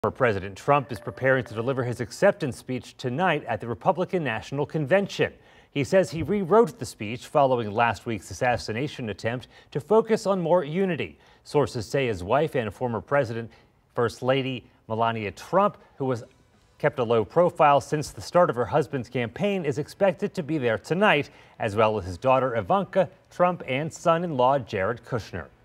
President Trump is preparing to deliver his acceptance speech tonight at the Republican National Convention. He says he rewrote the speech following last week's assassination attempt to focus on more unity. Sources say his wife and former President, First Lady Melania Trump, who has kept a low profile since the start of her husband's campaign, is expected to be there tonight, as well as his daughter Ivanka Trump and son-in-law Jared Kushner.